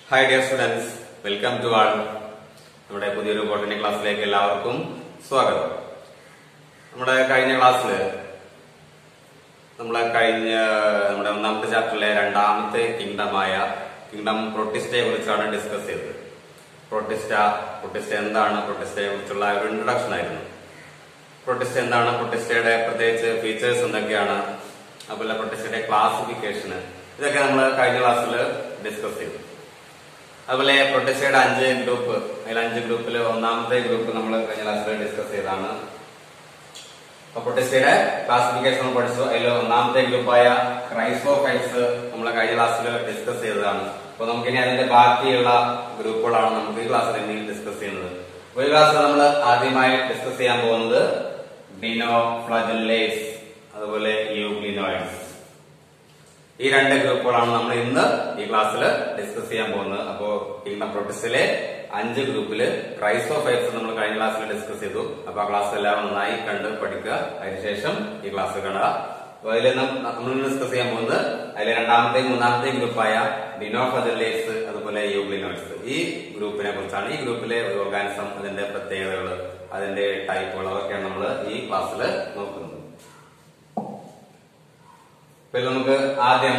Hi dear students, welcome to all. നമ്മുടെ പുതിയൊരു botany ക്ലാസ്സിലേക്ക് എല്ലാവർക്കും സ്വാഗതം. നമ്മുടെ കഴിഞ്ഞ ക്ലാസ്സിൽ നമ്മുടെ ഒന്നാമത്തെ ചാപ്റ്ററിലെ രണ്ടാമത്തെ കിങ്ഡം പ്രൊട്ടിസ്റ്റയെ കുറിച്ചാണ് ഡിസ്കസ് ചെയ്തത്. പ്രൊട്ടിസ്റ്റ എന്താണ്, പ്രൊട്ടിസ്റ്റയെ കുറിച്ചുള്ള ഒരു ഇൻട്രൊഡക്ഷൻ ആയിരുന്നു. പ്രൊട്ടിസ്റ്റ എന്താണ്, പ്രൊട്ടിസ്റ്റയുടെ പ്രത്യേകിച്ച് ഫീച്ചേഴ്സ് എന്തൊക്കെയാണ്, അതുപോലെ പ്രൊട്ടിസ്റ്റയുടെ ക്ലാസിഫിക്കേഷന്, ഇതൊക്കെ നമ്മൾ കഴിഞ്ഞ ക്ലാസ്സിൽ ഡിസ്കസ് ചെയ്തു. അതുപോലെ പ്രൊട്ടിസ്റ്റയുടെ 5 ഗ്രൂപ്പ്, അതിൽ 5 ഗ്രൂപ്പിൽ ഒന്നാമത്തെ ഗ്രൂപ്പ് നമ്മൾ കഴിഞ്ഞ ക്ലാസ്സിൽ ഡിസ്കസ് ചെയ്തതാണ്. അപ്പൊ പ്രൊട്ടിസ്റ്റയുടെ ക്ലാസിഫിക്കേഷൻ നമ്മൾ പഠിച്ചു. അതിൽ ഒന്നാമത്തെ ഗ്രൂപ്പായ ക്രൈസോഫൈറ്റ്സ് നമ്മൾ കഴിഞ്ഞ ക്ലാസ്സിൽ ഡിസ്കസ് ചെയ്തതാണ്. അപ്പൊ നമുക്കിനി അതിന്റെ ബാക്കിയുള്ള ഗ്രൂപ്പുകളാണ് നമുക്ക് ഈ ക്ലാസ്സിൽ ഇനി ഡിസ്കസ് ചെയ്യുന്നത്. ഒരു ക്ലാസ്സിൽ നമ്മൾ ആദ്യമായി ഡിസ്കസ് ചെയ്യാൻ പോകുന്നത് ഡിനോഫ്ലജല്ലേറ്റ്സ്, അതുപോലെ യൂഗ്ലിനോയിഡ്സ്. ഈ 2 ഗ്രൂപ്പുകളാണ് നമ്മൾ ഇന്ന് ഈ ക്ലാസ്സിൽ ഡിസ്കസ് ചെയ്യാൻ പോകുന്നത്. അപ്പോ കിങ്ഡം പ്രൊട്ടിസ്റ്റയിലെ 5 ഗ്രൂപ്പില് ക്രൈസോഫൈറ്റ്സ് നമ്മൾ കഴിഞ്ഞ ക്ലാസ്സിൽ ഡിസ്കസ് ചെയ്തു. അപ്പൊ ആ ക്ലാസ് എല്ലാം നന്നായി കണ്ട് പഠിക്കുക. അതിനുശേഷം ഈ ക്ലാസ് കാണുക. അപ്പൊ അതിൽ നമ്മൾ ഡിസ്കസ് ചെയ്യാൻ പോകുന്നത് അതിലെ രണ്ടാമത്തെയും മൂന്നാമത്തെയും ഗ്രൂപ്പായ ഡിനോഫ്ലജല്ലേറ്റ്സ്, അതുപോലെ യൂഗ്ലിനോയിഡ്സ്. ഈ ഗ്രൂപ്പിനെ കുറിച്ചാണ്, ഈ ഗ്രൂപ്പിലെ ഒരു ഓർഗാനിസം, അതിന്റെ പ്രത്യേകതകൾ, അതിന്റെ ടൈപ്പുകൾ, അതൊക്കെയാണ് നമ്മൾ ഈ ക്ലാസ്സിൽ നോക്കുന്നത്. നമുക്ക് ആദ്യം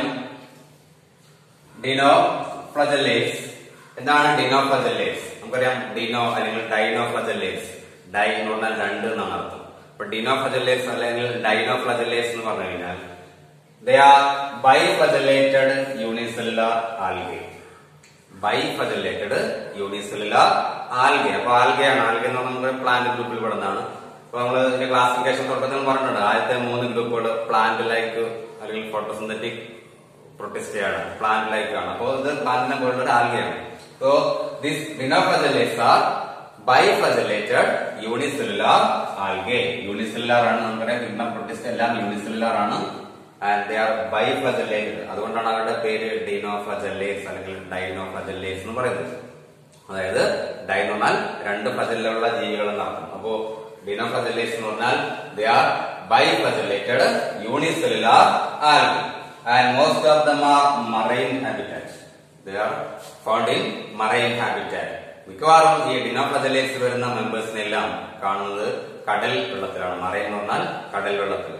ഡിനോഫ്ലജല്ലേറ്റ്സ്. എന്താണ് ഡിനോഫ്ലജല്ലേറ്റ്സ്? നമുക്കറിയാം ഡിനോ അല്ലെങ്കിൽ ഡൈനോഫ്ലജല്ലേറ്റ്സ്. ഡൈ എന്ന് പറഞ്ഞാൽ 2 എന്നാണ് അർത്ഥം. അപ്പൊ ഡിനോഫ്ലജല്ലേറ്റ്സ് അല്ലെങ്കിൽ ഡൈനോഫ്ലജല്ലേറ്റ്സ് എന്ന് പറഞ്ഞു കഴിഞ്ഞാൽ they are biflagellated unicellular algae. Biflagellated unicellular algae. അപ്പൊ ആൽഗയാണ്, ആൽഗെ എന്ന് പറഞ്ഞാൽ നമ്മുടെ പ്ലാന്റ് ഗ്രൂപ്പിൽ പെടുന്നതാണ്. അപ്പൊ നമ്മള് ഇതിന്റെ ക്ലാസിഫിക്കേഷൻ തുടക്കത്തിൽ പറഞ്ഞിട്ടുണ്ട്. ആദ്യത്തെ 3 ഗ്രൂപ്പുകൾ പ്ലാന്റ് ലൈക്ക് അല്ലെങ്കിൽ ഫോട്ടോസിന്തറ്റിക് പ്രൊട്ടിസ്റ്റയാണ്, പ്ലാന്റ് ലൈക്ക് ആണ്. അപ്പോ ഇത് പ്ലാന്റിനെ പോലുള്ള ഒരു ആൽഗയാണ്. So this dinoflagellates are biflagellated unicellular algae. Unicellular ആണ് നമ്മുടെ കിങ്ഡം പ്രൊട്ടിസ്റ്റ, എല്ലാം യൂണിസെല്ലുലാർ ആണ്. And they are biflagellated. അതുകൊണ്ടാണ് അവരുടെ പേര് ഡിനോഫ്ലജല്ലേറ്റ്സ് അല്ലെങ്കിൽ ഡൈനോഫ്ലജല്ലേറ്റ്സ് എന്ന് പറയുന്നത്. അതായത് ഡൈ എന്ന് പറഞ്ഞാൽ 2 ഫ്ലജല്ലുള്ള ജീവികൾ എന്നർത്ഥം. അപ്പോ ഡിനോഫ്ലജല്ലേറ്റ്സ് എന്ന് പറഞ്ഞാൽ they are biflagellated unicellular algae and most of them are marine habitat. They are found in marine habitat. മിക്കവാറും ഈ ഡിനോഫ്ലജല്ലേറ്റ്സ് വരുന്ന മെമ്പേഴ്സിനെല്ലാം കാണുന്നത് കടൽ വെള്ളത്തിലാണ്. മറൈൻ എന്ന് പറഞ്ഞാൽ കടൽ വെള്ളത്തിൽ.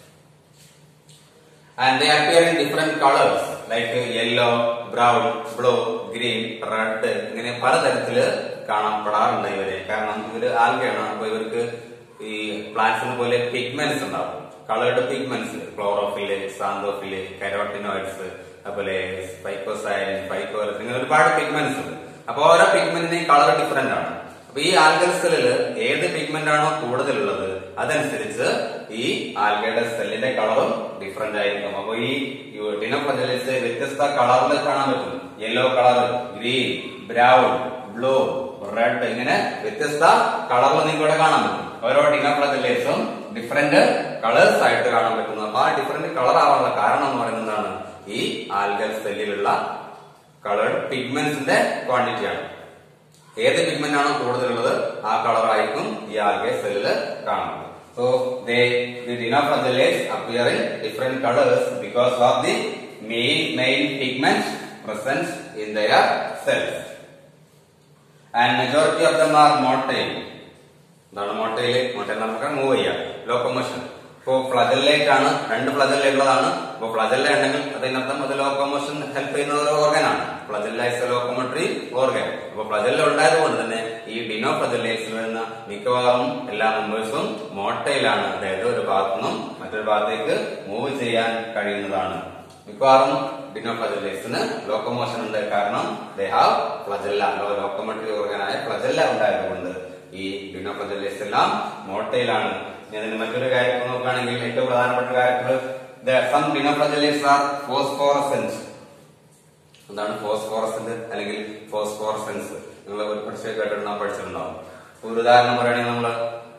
And they appear in different colors like yellow, brown, blue, green, red. ഇങ്ങനെ പലതരത്തില് കാണപ്പെടാറുണ്ട് ഇവരെ. കാരണം ഇവര് ആൽഗയാണ്. അപ്പൊ ഇവർക്ക് ഈ പ്ലാന്റ്സിന് പോലെ പിഗ്മെന്റ്സ് ഉണ്ടാവും, coloured pigments. Chlorophyll, xanthophyll, carotenoids, അതുപോലെ ഫൈക്കോസൈൻ, ഫൈക്കോലസ്, ഇങ്ങനെ ഒരുപാട് പിഗ്മെന്റ്സ് ഉണ്ട്. അപ്പൊ ഓരോ പിഗ്മെന്റിന്റെയും കളർ ഡിഫറെന്റ് ആണ്. അപ്പൊ ഈ ആൽഗൽ സെല്ലില് ഏത് പിഗ്മെന്റ് ആണോ കൂടുതലുള്ളത് അതനുസരിച്ച് ഈ ആൽഗയുടെ സെല്ലിന്റെ കളറും ഡിഫറെന്റ് ആയിരിക്കും. അപ്പൊ ഈ ഡിനോഫ്ലജല്ലേറ്റ്സ് വ്യത്യസ്ത കളറിൽ കാണാൻ പറ്റും. Yellow colour, green, brown, blue, red, ഇങ്ങനെ വ്യത്യസ്ത കളറിൽ നിങ്ങൾക്ക് ഇവിടെ കാണാൻ പറ്റും. ഓരോ ഡിനോഫ്ലജല്ലേറ്റ്സും ഡിഫറെന്റ് കളേഴ്സ് ആയിട്ട് കാണാൻ പറ്റുന്നു. അപ്പൊ ആ ഡിഫറെന്റ് കളർ ആവാനുള്ള കാരണം എന്ന് പറയുന്നതാണ് ഈ ആൽഗൽ സെല്ലിലുള്ള കളേർഡ് പിഗ്മെന്റ്സിന്റെ ക്വാണ്ടിറ്റിയാണ്. ഏത് പിഗ്മെന്റ് ആണോ കൂടുതലുള്ളത് ആ കളർ ആയിരിക്കും ഈ ആൽഗെ സെല്ലില് കാണുന്നത്. So the dinoflagellates appear in different colors because of the main pigments present in their cells. And majority of them are motile. എന്താണ് മൊട്ടൈൽ? മൊട്ടൈൽ നമുക്ക് മൂവ് ചെയ്യാം, ലോക്കോമോഷൻ. ഇപ്പോ ഫ്ലജല്ലേറ്റ് ആണ്, 2 ഫ്ലജല്ല ഉള്ളതാണ്. അപ്പൊ ഫ്ലജല്ല ഉണ്ടെങ്കിൽ അതിനർത്ഥം അത് ലോക്കോമോഷൻ ഹെൽപ്പ് ചെയ്യുന്ന ഒരു ഓർഗനാണ്. Flagella is a locomotory organ. അപ്പൊ ഫ്ലജല്ല ഉണ്ടായത് കൊണ്ട് തന്നെ ഈ ഡിനോഫ്ലജല്ലേറ്റ്സിൽ വരുന്ന മിക്കവാറും എല്ലാ മെമ്പേഴ്സും മോട്ടൈലാണ്. അതായത് ഒരു ഭാഗത്തു നിന്നും മറ്റൊരു ഭാഗത്തേക്ക് മൂവ് ചെയ്യാൻ കഴിയുന്നതാണ്. മിക്കവാറും ഡിനോഫ്ലജല്ലേറ്റ്സിന് ലോക്കോമോഷൻ ഉണ്ട്. കാരണം ദേ ഹാവ് ഫ്ലജല്ല, ലോക്കോമോട്ടറി ഓർഗനായ ഫ്ലജല്ല ഉണ്ടായതുകൊണ്ട് ഈ ഡിനോഫ്ലജല്ലേറ്റ്സ് എല്ലാം മോട്ടൈലാണ്. അതിന് മറ്റൊരു കാര്യം നോക്കുകയാണെങ്കിൽ ഏറ്റവും പ്രധാനപ്പെട്ട കാര്യത്തിൽ സം ഡിനോഫ്ലജല്ലേറ്റ്സ് ആർ ഫോസ്ഫോറസെന്റ്. എന്താണ് ഫോസ്ഫോറസെന്റ് അല്ലെങ്കിൽ ഫോസ്ഫോറസെൻസ്? നിങ്ങൾ ഒരു പഠിച്ച കേട്ടിട്ടുണ്ടാവും, പഠിച്ചിട്ടുണ്ടാവും. ഒരു ഉദാഹരണം പറയുകയാണെങ്കിൽ നമ്മള്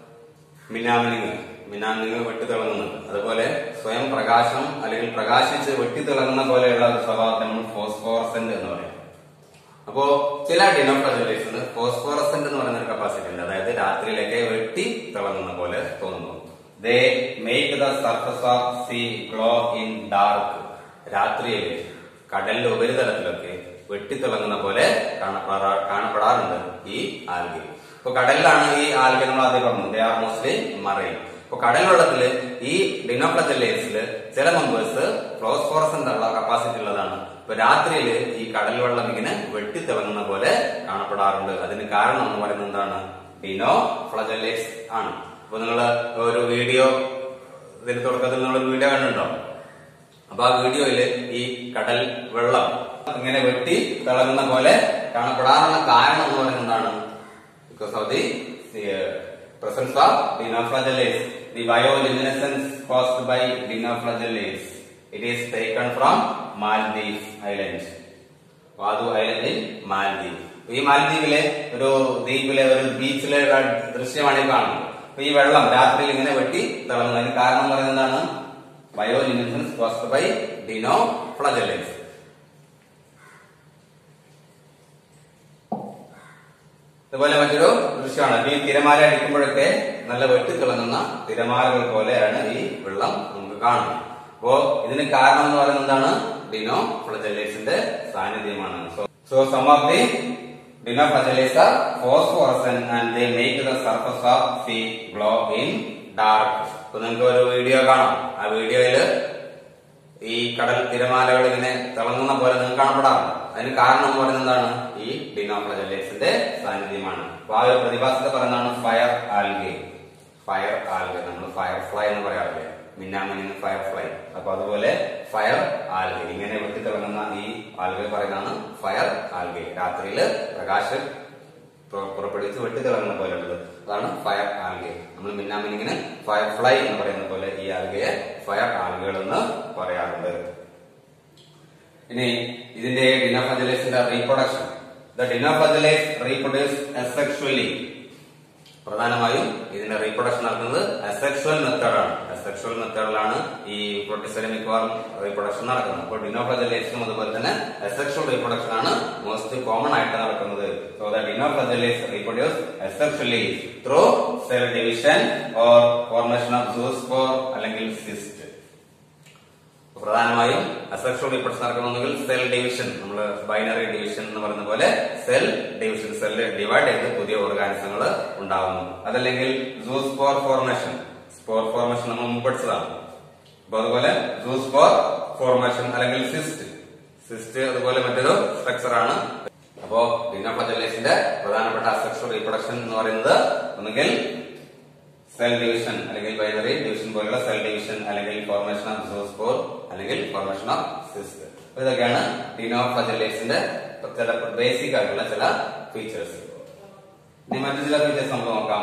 മിനാമിനിങ് വെട്ടിത്തിളങ്ങുന്നുണ്ട്. അതുപോലെ സ്വയം പ്രകാശം അല്ലെങ്കിൽ പ്രകാശിച്ച് വെട്ടിത്തിളങ്ങുന്ന പോലെയുള്ള ഒരു സ്വഭാവത്തെ നമ്മൾ ഫോസ്ഫോറസെന്റ് എന്ന് പറയും. അപ്പോ ചില ഡിനോഫ്ലജല്ലേറ്റ്സിന് ഫോസ്ഫോറസെന്റ് എന്ന് പറയുന്ന ഒരു കപ്പാസിറ്റി ഉണ്ട്. അതായത് രാത്രിയിലൊക്കെ വെട്ടി തിളങ്ങുന്ന പോലെ തോന്നുന്നു. They make the surface of sea glow in dark. രാത്രിയിൽ കടലിന്റെ ഉപരിതലത്തിലൊക്കെ വെട്ടിത്തിളങ്ങുന്ന പോലെ കാണപ്പെടാറുണ്ട് ഈ ആൽഗെ. ഇപ്പൊ കടലിലാണ് ഈ ആൽഗെ നമ്മൾ ആദ്യം പറഞ്ഞു, ദേ ആർ മോസ്റ്റ്ലി മറൈൻ. ഇപ്പൊ കടൽ വെള്ളത്തില് ഈ ഡിനോഫ്ലജല്ലേറ്റ്സില് ചില മെമ്പേഴ്സ് ഫ്ലോസ്ഫോറസന്റ് ഉള്ള കപ്പാസിറ്റി ഉള്ളതാണ്. ഇപ്പൊ രാത്രിയിൽ ഈ കടൽ വെള്ളം ഇങ്ങനെ വെട്ടിത്തിളങ്ങുന്ന പോലെ കാണപ്പെടാറുണ്ട്. അതിന് കാരണം എന്ന് പറയുന്നത് എന്താണ്? ഡിനോഫ്ലജല്ലേറ്റ്സ് ആണ്. അപ്പൊ നിങ്ങള് ഒരു വീഡിയോ ഇതിന് തുടക്കത്തിൽ നിങ്ങളൊരു വീഡിയോ കണ്ടിട്ടുണ്ടോ? അപ്പൊ ആ വീഡിയോയില് ഈ കടൽ വെള്ളം ഇങ്ങനെ വെട്ടി തിളങ്ങുന്ന പോലെ കാണപ്പെടാനുള്ള കാരണം എന്ന് പറയുന്നത് എന്താണ്? Because of the presence of dinoflagellates. The bioluminescence caused by dinoflagellates. It is taken from Maldives Island. Vaadhoo ഐലൻഡിൽ മാലദ്വീപ്. ഈ മാലദ്വീപിലെ ഒരു ദ്വീപിലെ ഒരു ബീച്ചിലെ ദൃശ്യമാണ് ഈ കാണുന്നത്. അപ്പൊ ഈ വെള്ളം രാത്രിയിൽ ഇങ്ങനെ വെട്ടി തിളങ്ങുന്നതിന് കാരണം പറയുന്നത് എന്താണ്? Bioluminescence caused by dinoflagellates. അതുപോലെ മറ്റൊരു ദൃശ്യമാണ് ഈ തിരമാല അടിക്കുമ്പോഴൊക്കെ നല്ല വെട്ടിത്തിളങ്ങുന്ന തിരമാലകൾ പോലെയാണ് ഈ വെള്ളം നമുക്ക് കാണുന്നത്. അപ്പോ ഇതിന് കാരണം എന്ന് പറയുന്നത് എന്താണ്? ഡിനോഫ്ലജല്ലേറ്റ്സിന്റെ സാന്നിധ്യമാണ്. So some of the dinoflagellates are phosphorescent and they make the surface of sea glow in dark. അപ്പൊ നിങ്ങൾക്ക് ഒരു വീഡിയോ കാണാം. ആ വീഡിയോയില് ഈ കടൽ തിരമാലകൾ ഇങ്ങനെ തിളങ്ങുന്ന പോലെ നിങ്ങൾക്ക് കാണപ്പെടാറുണ്ട്. അതിന് കാരണം എന്ന് പറയുന്നത് എന്താണ്? ഈ ഡിനോഫ്ലജല്ലേറ്റ്സിന്റെ സാന്നിധ്യമാണ്. അപ്പൊ ആ ഒരു പ്രതിഭാസത്തെ പറയുന്നതാണ് ഫയർ ആൽഗെ. ഫയർ ആൽഗെ നമ്മൾ ഫയർ ഫ്ലൈ എന്ന് പറയാറില്ലേ, മിന്നാമിനി ഫയർ ഫ്ലൈ. അപ്പൊ അതുപോലെ ഫയർ ആൽഗെ ഇങ്ങനെ വെട്ടിത്തിളങ്ങുന്ന ഈ ആൽഗെ പറയുന്നതാണ് ഫയർ ആൽഗെ. രാത്രിയില് പ്രകാശം പുറപ്പെടുവിച്ച് വെട്ടിത്തിളങ്ങുന്ന പോലെ ഉള്ളത് അതാണ് ഫയർ ആൽഗെ. നമ്മൾ മിന്നാമിനിങ്ങിന് ഫയർ ഫ്ലൈ എന്ന് പറയുന്ന പോലെ ഈ ആൽഗയെ ഫയർ ആൽഗകൾ എന്ന് പറയാറുണ്ട്. ഇനി ഇതിന്റെ dinoflagellates reproduction. The dinoflagellates reproduce asexually. പ്രധാനമായും ഇതിന്റെ റീപ്രൊഡക്ഷൻ നടക്കുന്നത് അസെക്ഷുവൽ മെത്തേഡാണ്. അസെക്ഷുവൽ മെത്തേഡിലാണ് ഈ പ്രോട്ടിസ്റ്റയിലെ മിക്കവാറും റീപ്രൊഡക്ഷൻ നടക്കുന്നത്. അപ്പോൾ dinoflagellates അതുപോലെ തന്നെ അസെക്ഷുവൽ റീപ്രൊഡക്ഷൻ ആണ് മോസ്റ്റ് കോമൺ ആയിട്ട് നടക്കുന്നത്. So the dinoflagellates reproduce asexually through cell division or formation of zoospore അല്ലെങ്കിൽ cyst. പ്രധാനമായും അസെക്ഷുവൽ റീപ്രൊഡക്ഷൻ നടക്കണമെങ്കിൽ സെൽ ഡിവിഷൻ, നമ്മൾ ബൈനറി ഡിവിഷൻ എന്ന് പറയുന്ന പോലെ സെൽ ഡിവിഷൻ, സെല്ല് ഡിവൈഡ് ചെയ്ത് പുതിയ ഓർഗാനിസങ്ങൾ ഉണ്ടാകുന്നു. അതല്ലെങ്കിൽ സൂസ്പോർ ഫോർമേഷൻ, സ്പോർ ഫോർമേഷൻ നമ്മൾ മുമ്പ് പഠിച്ചതാണ്. അപ്പൊ അതുപോലെ സൂസ്പോർ ഫോർമേഷൻ അല്ലെങ്കിൽ സിസ്റ്റ് അതുപോലെ മറ്റൊരു സ്ട്രക്ചർ ആണ്. അപ്പോ dinoflagellates പ്രധാനപ്പെട്ട അസെക്ഷുവൽ റീപ്രൊഡക്ഷൻ എന്ന് പറയുന്നത് ഒന്നുകിൽ സെൽ ഡിവിഷൻ അല്ലെങ്കിൽ ബൈനറി ഡിവിഷൻ പോലുള്ള സെൽ ഡിവിഷൻ അല്ലെങ്കിൽ ഫോർമേഷൻ ഓഫ് സൂസ്പോർ അല്ലെങ്കിൽ ഫോർമേഷൻ ഓഫ് സിസ്റ്റ്. ഇതൊക്കെയാണ് dinoflagellates ചില ബേസിക് ആയിട്ടുള്ള ചില ഫീച്ചേഴ്സ്. ഇനി മറ്റു ചില ഫീച്ചേഴ്സ് നമുക്ക് നോക്കാം.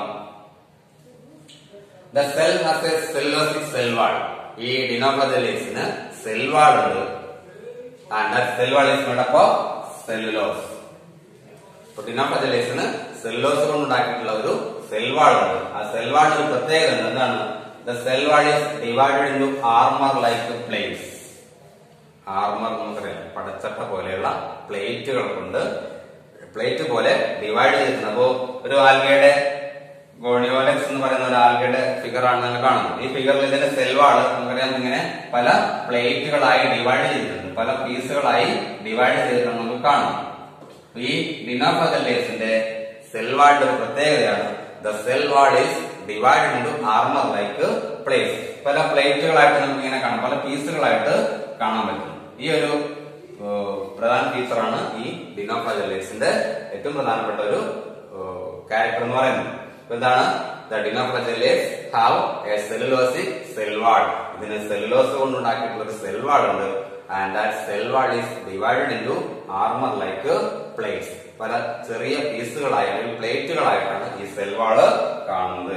The cell has a cellulosic cell wall. ഈ dinoflagellates സെൽ വാൾ ഉണ്ട്. And that cell wall is made up of cellulose. dinoflagellates cellulose കൊണ്ട് ഉണ്ടാക്കിയിട്ടുള്ള ഒരു സെൽ വാൾ ഉണ്ട്. ആ സെൽ വാളിന് ഒരു പ്രത്യേകത എന്താണ്? The cell wall is divided into armour like plates. Armour നമുക്കറിയാം, പടച്ചട്ട പോലെയുള്ള പ്ലേറ്റുകൾ കൊണ്ട് പ്ലേറ്റ് പോലെ ഡിവൈഡ് ചെയ്തിട്ടുണ്ട്. അപ്പോ ഒരു ആൽഗയുടെ ഗോണിയോലെക്സ് എന്ന് പറയുന്ന ഒരു ആൽഗയുടെ ഫിഗർ ആണ് നിങ്ങൾ കാണുന്നത്. ഈ ഫിഗറിൽ ഇതിന്റെ സെൽ വാൾ നമുക്കറിയാം ഇങ്ങനെ പല പ്ലേറ്റുകളായി ഡിവൈഡ് ചെയ്തിട്ടുണ്ട്, പല പീസുകളായി ഡിവൈഡ് ചെയ്തിട്ടുണ്ട് നമുക്ക് കാണാം. ഈ dinoflagellates സെൽ വാളിന്റെ ഒരു പ്രത്യേകതയാണ് the cell wall is divided into armour like plates. പല പ്ലേറ്റുകളായിട്ട് നമുക്ക് ഇങ്ങനെ കാണാം, പല പീസുകളായിട്ട് കാണാൻ പറ്റും. ഈ ഒരു പ്രധാന ഫീച്ചറാണ് ഈ dinoflagellates ഏറ്റവും പ്രധാനപ്പെട്ട ഒരു ക്യാരക്ടർ എന്ന് പറയുന്നത്. എന്താണ്? The dinoflagellates have a cellulosic cell wall. ഇതിന് സെല്ലുലോസ് കൊണ്ടുണ്ടാക്കിയിട്ടുള്ള ഒരു സെൽ വാൾ ഉണ്ട്. And that cell wall is divided into armour like plates. പല ചെറിയ പീസുകളായി അല്ലെങ്കിൽ പ്ലേറ്റുകളായിട്ടാണ് ഈ സെൽ വാള് കാണുന്നത്.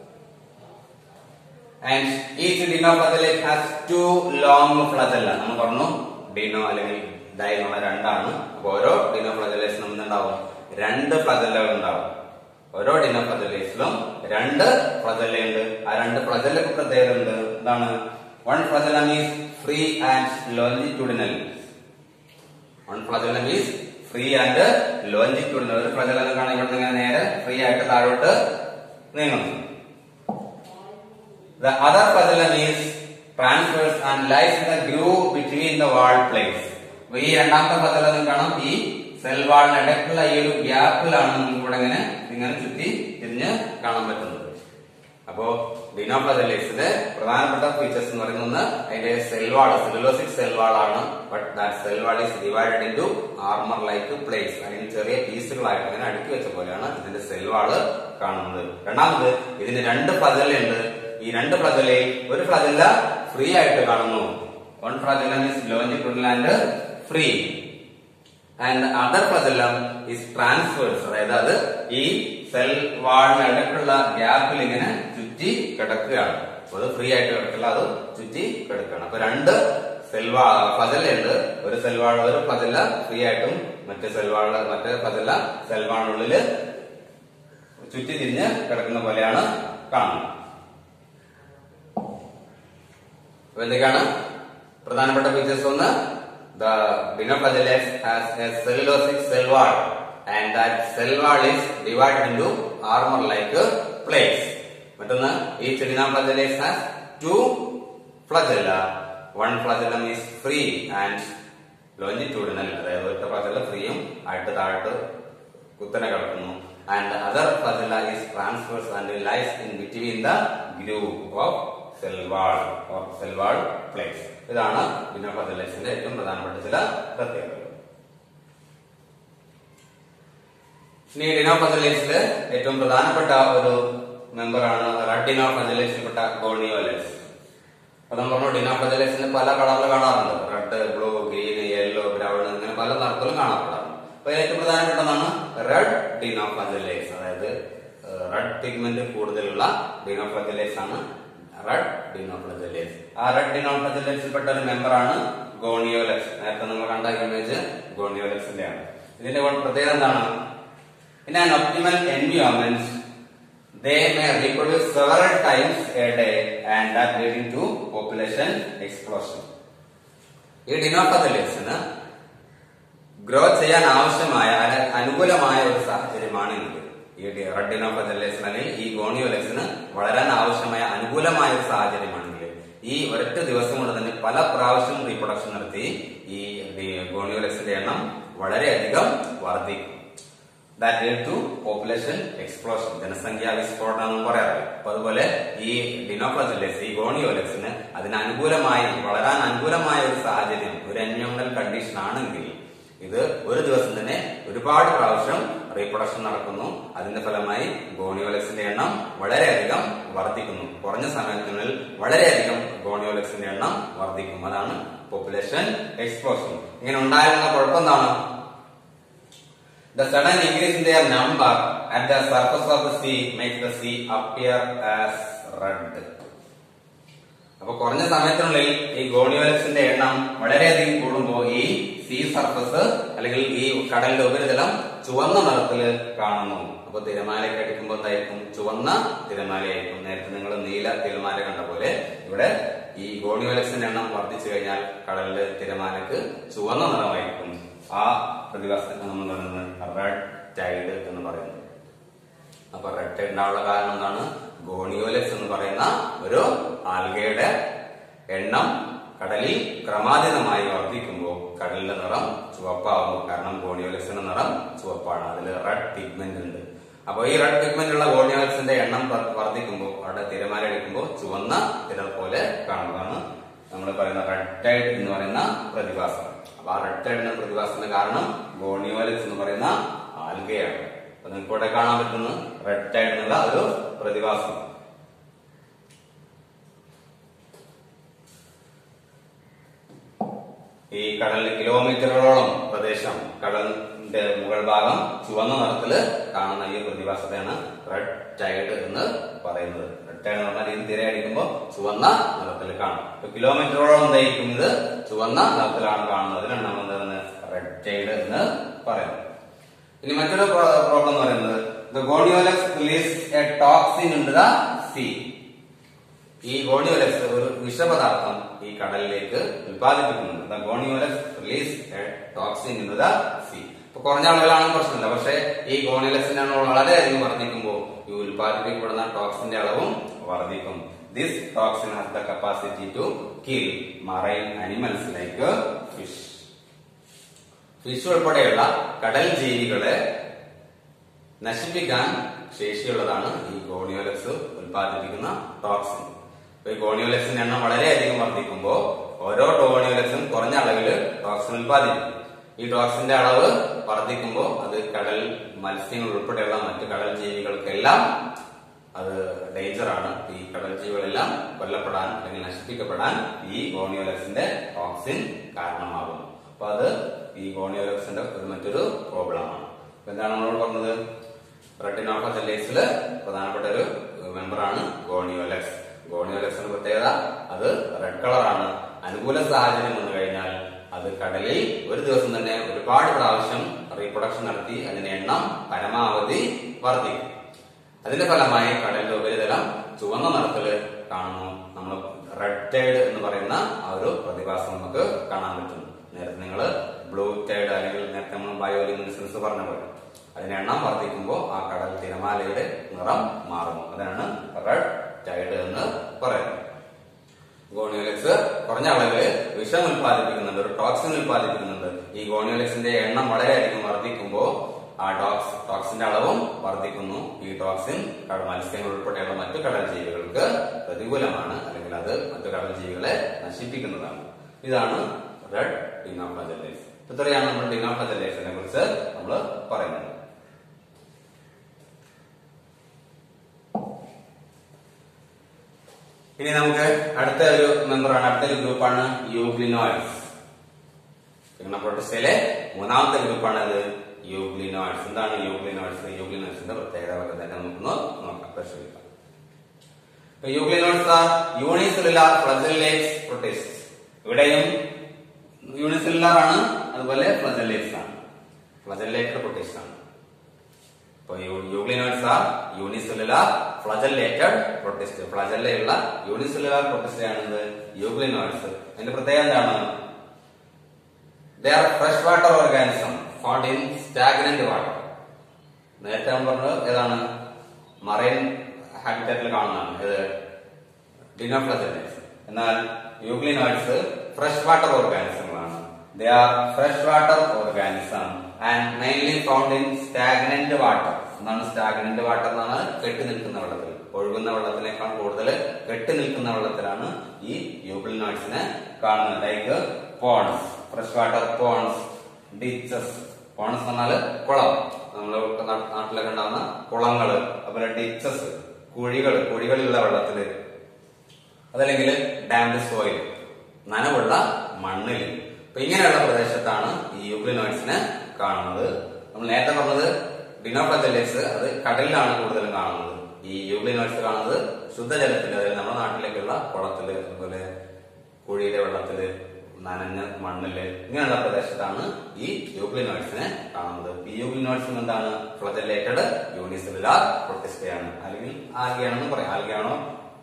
And each dinoflagellate has 2 long flagella. നമ്മൾ പറഞ്ഞു ഡിനോ അല്ലെങ്കിൽ ഡൈ എന്നുള്ള രണ്ടാണ്. അപ്പൊ ഓരോ dinoflagellates ഉണ്ടാവും 2 ഫ്ലജല്ലകൾ ഉണ്ടാവും. ഓരോ dinoflagellates-ലും 2 ഫ്ലജല്ല ഉണ്ട്. ആ 2 ഫ്ലജല്ലക്ക് പ്രത്യേകത ഉണ്ട്. എന്താണ്? One flagellum is free and longitudinal. One flagellum is free and longitudinal. ഒരു ഫ്ലജല്ലം കാണാൻ ഇവിടെ നിന്ന് നേരെ ഫ്രീ ആയിട്ട് താഴോട്ട് നീങ്ങുന്നു. The other flagellum is transverse and lies in the groove between the wall plates. അപ്പൊ ഈ രണ്ടാമത്തെ പ്രതലം കാണാം, ഈ സെൽ വാളിന് ഇടയ്ക്കുള്ള ഈ ഒരു ഗ്യാപ്പിലാണ് നമുക്ക് ഇവിടെ ഇങ്ങനെ ചുറ്റി തിരിഞ്ഞ് കാണാൻ പറ്റുന്നത്. അപ്പോ ഡിനോഫ്ലജല്ലേറ്റ്സിന്റെ പ്രധാനപ്പെട്ട ഫീച്ചേഴ്സ് എന്ന് പറയുന്നത് അതിന്റെ cell wall cellulosic cell wall ആണ്. But that cell wall is divided into armour like plates. അല്ലെങ്കിൽ ചെറിയ പീസുകളായിട്ട് അങ്ങനെ അടുക്കി വെച്ച പോലെയാണ് ഇതിന്റെ സെൽ വാള് കാണുന്നത്. രണ്ടാമത് ഇതിന് രണ്ട് ഫ്ലജല്ലുണ്ട്. ഈ രണ്ട് ഫ്ലജല്ലയിൽ ഒരു ഫ്ലജല്ല ഫ്രീ ആയിട്ട് കാണുന്നു. One flagellum is longitudinal and free and other flagellum is transverse. അതായത് അത് ഈ സെൽ വാളിന് ഇടയ്ക്കുള്ള ഗ്യാപ്പിൽ ഇങ്ങനെ ചുറ്റി കിടക്കുകയാണ്. അത് ഫ്രീ ആയിട്ട് കിടക്കില്ല, അത് ചുറ്റി കിടക്കുകയാണ്. അപ്പൊ രണ്ട് ഫ്ലജല്ലുണ്ട്. ഒരു ഫ്ലജല്ല ഫ്രീ ആയിട്ടും മറ്റേ ഫ്ലജല്ല സെൽ വാളിനുള്ളില് ചുറ്റി തിരിഞ്ഞ് കിടക്കുന്ന പോലെയാണ് കാണുന്നത്. അപ്പൊ എന്തൊക്കെയാണ് പ്രധാനപ്പെട്ട ഫീച്ചേഴ്സ്? ഒന്ന്, the dinoflagellates has a cellulosic cell wall and that cell wall is divided into armor-like plates. മറ്റൊന്ന്, each dinoflagellates has two flagella. One flagellum is free and longitudinal. അതായത് ഒരു ഫ്ലജല്ല ഫ്രീയും ആയിട്ട് താഴോട്ട് കുത്തനെ കിടക്കുന്നു. And the other flagella is transverse and lies in between the groove of cell wall or cell wall plates. ഇതാണ് ഡിനോഫ്ലജല്ലേറ്റ്സിന്റെ ഏറ്റവും പ്രധാനപ്പെട്ട ചില പ്രത്യേകതകൾ. ഇനി ഡിനോഫ്ലജല്ലേറ്റ്സിലെ ഏറ്റവും പ്രധാനപ്പെട്ട ഒരു മെമ്പറാണ് റെഡ് ഡിനോഫ്ലജല്ലേറ്റ്സിൽപ്പെട്ട ഗോണിയോലെറ്റ്സ്. അപ്പൊ നമ്മൾ പറഞ്ഞു ഡിനോഫ്ലജല്ലേറ്റ്സിന് പല കളറിൽ കാണാറുണ്ട്. Red, blue, green, yellow, brown ഇങ്ങനെ പല നിറത്തിലും കാണപ്പെടാറുണ്ട്. അപ്പൊ ഏറ്റവും പ്രധാനപ്പെട്ടതാണ് റെഡ് ഡിനോഫ്ലജല്ലേറ്റ്സ്. അതായത് റെഡ് പിഗ്മെന്റ് കൂടുതലുള്ള ഡിനോഫ്ലജല്ലേറ്റ്സ് ആണ് റെഡ് ഡിനോഫ്ലജല്ലേറ്റ്സ്. ആ റെഡ് ഡിനോഫ്ലജല്ലേറ്റ്സിൽപ്പെട്ട ഒരു മെമ്പറാണ് ഗോണിയോലെറ്റ്സ്. നേരത്തെ നമ്മൾ കണ്ട ഇമേജ് ഗോണിയോലെറ്റ്സിന്റെ ആണ്. ഇതിന്റെ പ്രത്യേകത എന്താണ്? In an optimal environment, they may reproduce several times a day and that leading to population explosion. ഈ ഡിനോഫ്ലജല്ലേറ്റ്സിന് ഗ്രോ ചെയ്യാൻ ആവശ്യമായ അനുകൂലമായ ഒരു സാഹചര്യമാണ് ഇത്. ഈ റെഡ് ഡിനോഫ്ലജല്ലേറ്റ്സിന് അല്ലെങ്കിൽ ഈ ഗോണിയോലെറ്റ്സിന് വളരാൻ ആവശ്യമായ അനുകൂലമായ ഒരു സാഹചര്യമാണെങ്കിൽ ഈ ഒരൊറ്റ ദിവസം കൊണ്ട് തന്നെ പല പ്രാവശ്യം റീപ്രൊഡക്ഷൻ നടത്തി ഈ ഗോണിയോലെറ്റ്സിന്റെ എണ്ണം വളരെയധികം വർദ്ധിക്കും. That lead to population explosion. ജനസംഖ്യാ വിസ്ഫോടനം എന്ന് പറയാറില്ല. അപ്പൊ അതുപോലെ ഈ ഡിനോഫ്ലജല്ലേറ്റ്സ്, ഈ ഗോണിയോലെറ്റ്സിന് അതിന് അനുകൂലമായി വളരാൻ അനുകൂലമായ ഒരു സാഹചര്യം, ഒരു എൻവയോൺമെന്റൽ കണ്ടീഷൻ ആണെങ്കിൽ ഇത് ഒരു ദിവസം തന്നെ ഒരുപാട് പ്രാവശ്യം റീപ്രൊഡക്ഷൻ നടക്കുന്നു. അതിന്റെ ഫലമായി ഗോണിയോലെറ്റ്സിന്റെ എണ്ണം വളരെയധികം വർദ്ധിക്കുന്നു. കുറഞ്ഞ സമയത്തിനുള്ളിൽ വളരെയധികം ഗോണിയോലെറ്റ്സിന്റെ എണ്ണം വർദ്ധിക്കും. അതാണ് പോപ്പുലേഷൻ എക്സ്പ്ലോഷൻ. ഇങ്ങനെ ഉണ്ടായിരുന്ന കുഴപ്പമെന്താണ്? The sudden increase in their number at the surface of the sea makes the sea appear as red. അപ്പൊ കുറഞ്ഞ സമയത്തിനുള്ളിൽ ഈ ഗോണിയോലെറ്റ്സിന്റെ എണ്ണം വളരെയധികം കൂടുമ്പോൾ ഈ സീ സർഫസ് അല്ലെങ്കിൽ ഈ കടലിന്റെ ഉപരിതലം ചുവന്ന നിറത്തിൽ കാണുന്നു. അപ്പൊ തിരമാലയൊക്കെ അടിക്കുമ്പോൾ എന്തായിരിക്കും? ചുവന്ന തിരമാലയായിരിക്കും. നേരത്തെ നിങ്ങൾ നീല തിരമാല കണ്ട പോലെ ഇവിടെ ഈ ഗോണിയോലെറ്റ്സിന്റെ എണ്ണം വർദ്ധിച്ചു കഴിഞ്ഞാൽ കടലിലെ തിരമാലക്ക് ചുവന്ന നിറമായിരിക്കും. ആ പ്രതിഭാസത്തിന് നമ്മൾ പറയുന്നത് റെഡ് ടൈഡ് എന്ന് പറയുന്നത്. അപ്പൊ റെഡ് ടൈഡ് ഉണ്ടാവാനുള്ള കാരണം എന്താണ്? ഗോണിയോലെറ്റ്സ് എന്ന് പറയുന്ന ഒരു ആൽഗയുടെ എണ്ണം കടലിൽ ക്രമാതീതമായി വർദ്ധിക്കുമ്പോൾ കടലിന്റെ നിറം ചുവപ്പാകുന്നു. കാരണം ഗോണിയോലെറ്റ്സിന്റെ നിറം ചുവപ്പാണ്, അതിൽ റെഡ് പിഗ്മെന്റ് ഉണ്ട്. അപ്പൊ ഈ റെഡ് പിഗ്മെന്റ് ഉള്ള ഗോണിയോലെറ്റ്സിന്റെ എണ്ണം വർദ്ധിക്കുമ്പോൾ അവിടെ തിരമാല അടിക്കുമ്പോൾ ചുവന്ന തിര പോലെ കാണുന്നതാണ് നമ്മൾ പറയുന്ന റെഡ് ടൈഡ് എന്ന് പറയുന്ന പ്രതിഭാസം. അപ്പൊ ആ റെഡ് ടൈഡ് എന്ന പ്രതിഭാസത്തിന്റെ കാരണം ഗോണിയോലെറ്റ്സ് എന്ന് പറയുന്ന ആൽഗയാണ്. അപ്പൊ നിങ്ങൾക്ക് ഇവിടെ കാണാൻ പറ്റുന്ന റെഡ് ടൈഡ് എന്നുള്ള ഒരു പ്രതിഭാസം. ഈ കടലിൽ കിലോമീറ്ററുകളോളം പ്രദേശം കടലിന്റെ മുകൾ ഭാഗം ചുവന്ന നിറത്തില് കാണുന്ന ഈ പ്രതിഭാസത്തെയാണ് റെഡ് ടൈഡ് എന്ന് പറയുന്നത്. റെഡ് ടൈഡ് എന്ന് പറഞ്ഞാൽ ഇത് തിരയടിക്കുമ്പോൾ ചുവന്ന നിറത്തിൽ കാണും. കിലോമീറ്ററോളം എന്തായിരിക്കും ഇത് ചുവന്ന നിറത്തിലാണ് കാണുന്നത്. അതിനാണ് നമ്മൾ എന്താണ് റെഡ് ടൈഡ് എന്ന് പറയുന്നത്. ഇനി മറ്റൊരു പ്രോബ്ലം എന്ന് പറയുന്നത് the goniolates release a toxin into the sea. ഈ ഗോണിയോലെറ്റ്സ് ഒരു വിഷപദാർത്ഥം ഈ കടലിലേക്ക് ഉൽപ്പാദിപ്പിക്കുന്നുണ്ട്. the goniolates release a toxin into the sea. ഇപ്പൊ കുറഞ്ഞ അളവിലാണെന്ന് പ്രശ്നമില്ല. പക്ഷെ ഈ ഗോണിയോലെറ്റ്സിന്റെ അളവ് വളരെയധികം വർദ്ധിക്കുമ്പോൾ ഈ ഉൽപ്പാദിപ്പിക്കപ്പെടുന്ന ടോക്സിന്റെ അളവും വർദ്ധിക്കും. This toxin has the capacity to kill marine animals like fish. Fish ഉൾപ്പെടെയുള്ള കടൽ ജീവികളെ നശിപ്പിക്കാൻ ശേഷിയുള്ളതാണ് ഈ ഗോണിയോലക്സ് ഉൽപ്പാദിപ്പിക്കുന്ന ടോക്സിൻ. ഈ ഗോണിയോലക്സിന്റെ എണ്ണം വളരെയധികം വർദ്ധിക്കുമ്പോൾ ഓരോ ഗോണിയോലക്സും കുറഞ്ഞ അളവിൽ ടോക്സിൻ ഉൽപ്പാദിപ്പിക്കും. ഈ ടോക്സിന്റെ അളവ് വർദ്ധിക്കുമ്പോൾ അത് കടൽ മത്സ്യങ്ങൾ ഉൾപ്പെടെയുള്ള മറ്റു കടൽ ജീവികൾക്കെല്ലാം അത് ഡേഞ്ചറാണ്. ഈ കടൽ ജീവികളെല്ലാം കൊല്ലപ്പെടാൻ അല്ലെങ്കിൽ നശിപ്പിക്കപ്പെടാൻ ഈ ഗോണിയോലക്സിന്റെ ടോക്സിൻ കാരണമാകുന്നു. അപ്പൊ അത് ഈ ഗോണിയോലക്സിന്റെ മറ്റൊരു പ്രോബ്ലമാണ്. എന്താണ് നമ്മളോട് പറഞ്ഞത്? റെട്ടിനോഫ്ലജെല്ലേറ്റ്സില് പ്രധാനപ്പെട്ട ഒരു മെമ്പറാണ് ഗോണിയോലക്സ്. ഗോണിയോലക്സിന്റെ പ്രത്യേകത അത് റെഡ് കളറാണ്. അനുകൂല സാഹചര്യം വന്നു കഴിഞ്ഞാൽ അത് കടലിൽ ഒരു ദിവസം തന്നെ ഒരുപാട് പ്രാവശ്യം റീപ്രൊഡക്ഷൻ നടത്തി അതിന്റെ എണ്ണം പരമാവധി വർദ്ധിക്കും. അതിന്റെ ഫലമായി കടലിന്റെ ഉപരിതലം ചുവന്ന നിറത്തില് കാണുന്നു. നമ്മൾ റെഡ് ടൈഡ് എന്ന് പറയുന്ന ആ ഒരു പ്രതിഭാസം നമുക്ക് കാണാൻ പറ്റുന്നു. നേരത്തെ നിങ്ങൾ ബ്ലൂ ടൈഡ് അല്ലെങ്കിൽ നേരത്തെ നമ്മൾ ബയോലുമിനസൻസ് പറഞ്ഞ പോലെ അതിന്റെ എണ്ണം വർദ്ധിക്കുമ്പോൾ ആ കടൽ തിരമാലയുടെ നിറം മാറുന്നു. അതിനാണ് റെഡ് ടൈഡ് എന്ന് പറയുന്നത്. ഗോണിയോലക്സ് കുറഞ്ഞ അളവില് വിഷം ഉൽപ്പാദിപ്പിക്കുന്നുണ്ട്, ഒരു ടോക്സിൻ ഉൽപ്പാദിപ്പിക്കുന്നുണ്ട്. ഈ ഗോണിയോലക്സിന്റെ എണ്ണം വളരെയധികം വർദ്ധിക്കുമ്പോൾ ആ ടോക്സിന്റെ അളവും വർദ്ധിക്കുന്നു. ഈ ടോക്സിൻ മത്സ്യങ്ങൾ ഉൾപ്പെടെയുള്ള മറ്റു കടൽ ജീവികൾക്ക് പ്രതികൂലമാണ്, അല്ലെങ്കിൽ അത് മറ്റു കടൽ ജീവികളെ നശിപ്പിക്കുന്നതാണ്. ഇതാണ് റെഡ് ഡിനോഫ്ലജെല്ലേറ്റ്സ്. ഇത്രയാണ് നമ്മൾ ഡിനോഫ്ലജെല്ലേറ്റ്സിനെ കുറിച്ച് നമ്മൾ പറയുന്നത്. ഇനി നമുക്ക് അടുത്ത ഒരു മെമ്പറാണ്, അടുത്തൊരു ഗ്രൂപ്പാണ് യൂഗ്ലിനോയിഡ്സ്. പ്രൊട്ടിസ്റ്റയിലെ മൂന്നാമത്തെ ഗ്രൂപ്പാണ് അത് യൂഗ്ലിനോയിഡ്സ്. എന്താണ് യൂഗ്ലിനോയിഡ്സ്? യൂഗ്ലിനോയിഡ്സിന്റെ പ്രത്യേകത തന്നെ നമുക്കൊന്ന് നോക്കാം, പരിശോധിക്കാം. Euglenoids are unicellular flagellates protist. ഇവിടെയും യൂണിസെല്ലുലാർ ആണ്, അതുപോലെ ഫ്ലജെല്ലേറ്റ്സ് ആണ്, ഫ്ലജെല്ലേറ്റഡ് പ്രൊട്ടിസ്റ്റ് ആണ്. Euglenoids are unicellular flagellated protist. ഫ്ലജെല്ലയുള്ള യൂണിസെല്ലുലാർ പ്രൊട്ടിസ്റ്റ് ആണെന്ന് യൂഗ്ലിനോയിഡ്സ്. അതിന്റെ പ്രത്യേകത എന്താണ്? They are freshwater organism found in stagnant water. നേരത്തെ നമ്മൾ പറഞ്ഞത് ഏതാണ്? മറൈൻ ഹാബിറ്റാറ്റിൽ കാണുന്നതാണ് ഇത് ഡിനോഫ്ലജെല്ലേറ്റ്സ്. എന്നാൽ യൂഗ്ലിനോയിഡ്സ് ഫ്രഷ് വാട്ടർ ഓർഗാനിസങ്ങളാണ്. They are freshwater organism and mainly found in stagnant water. എന്താണ് സ്റ്റാഗ്നന്റ് വാട്ടർ? എന്നാണ് കെട്ടി നിൽക്കുന്ന വെള്ളത്തിൽ. ഒഴുകുന്ന വെള്ളത്തിനേക്കാൾ കൂടുതൽ കെട്ടി നിൽക്കുന്ന വെള്ളത്തിലാണ് ഈ യൂഗ്ലിനോയിഡ്സിനെ കാണുന്നത്. Like ponds, fresh water ponds, ditches. Ponds എന്ന് പറഞ്ഞാല് കുളം, നമ്മള് നാട്ടിലൊക്കെ ഉണ്ടാകുന്ന കുളങ്ങള്. അതുപോലെ ഡിച്ചസ്, കുഴികളുള്ള വെള്ളത്തില്. അതല്ലെങ്കിൽ ഡാംഡ് സോയിൽ, നനവുള്ള മണ്ണിൽ. അപ്പൊ ഇങ്ങനെയുള്ള പ്രദേശത്താണ് ഈ യൂഗ്ലിനോയിഡ്സിനെ കാണുന്നത്. നമ്മൾ നേരത്തെ പറഞ്ഞത് ഡിനോഫ്ലജെല്ലേറ്റ്സ് അത് കടലിലാണ് കൂടുതലും കാണുന്നത്. ഈ യൂഗ്ലിനോയിഡ്സ് കാണുന്നത് ശുദ്ധജലത്തിൽ, അതായത് നമ്മുടെ നാട്ടിലേക്കുള്ള കുളത്തില്, അതുപോലെ കുഴിയിലെ വെള്ളത്തില്, നനഞ്ഞ മണ്ണില്, ഇങ്ങനെയുള്ള പ്രദേശത്താണ് ഈ യൂഗ്ലിനോയിഡ്സിനെ കാണുന്നത്. ഈ യൂഗ്ലിനോയിഡ്സും എന്താണ്? ഫ്ലജെല്ലേറ്റഡ് യൂണിസെല്ലുലാർ പ്രൊട്ടിസ്റ്റയാണ്, അല്ലെങ്കിൽ ആൽഗയാണെന്ന് പറയാം. ആൽഗയാണോ?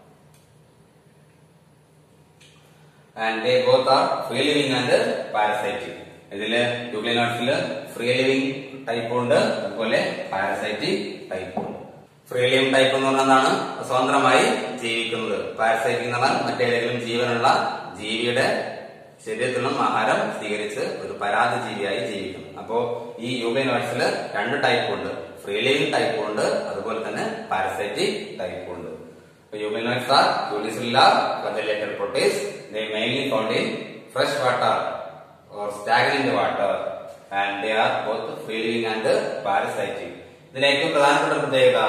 And they both are free living and parasitic. ഇതില് യൂഗ്ലിനോയിഡ്സില് ഫ്രീ ലിവിംഗ് ടൈപ്പ് ഉണ്ട്, അതുപോലെ പാരസൈറ്റിക് ടൈപ്പ് ഉണ്ട്. ഫ്രീ ലിവിംഗ് ടൈപ്പ് എന്ന് പറഞ്ഞാൽ സ്വതന്ത്രമായി ജീവിക്കുന്നത്. പാരസൈറ്റിക് എന്ന് പറഞ്ഞാൽ മറ്റേതെങ്കിലും ജീവനുള്ള ജീവിയുടെ ശരീരത്തിൽ നിന്നും ആഹാരം സ്വീകരിച്ച് ഒരു പരാതി ജീവിയായി ജീവിക്കും. അപ്പോ ഈ യൂഗ്ലിനോയിഡ്സിൽ രണ്ട് ടൈപ്പ് ഉണ്ട്, ഫ്രീ ലിവിംഗ് ടൈപ്പ് ഉണ്ട്, അതുപോലെ തന്നെ പാരസൈറ്റിക് ടൈപ്പ് ഉണ്ട്. Euglenoids are unicellular flagellated protist. They mainly found in fresh water or stagnant water and they are both free living and parasitic. ഇതിന്റെ ഏറ്റവും പ്രധാനപ്പെട്ട പ്രത്യേകത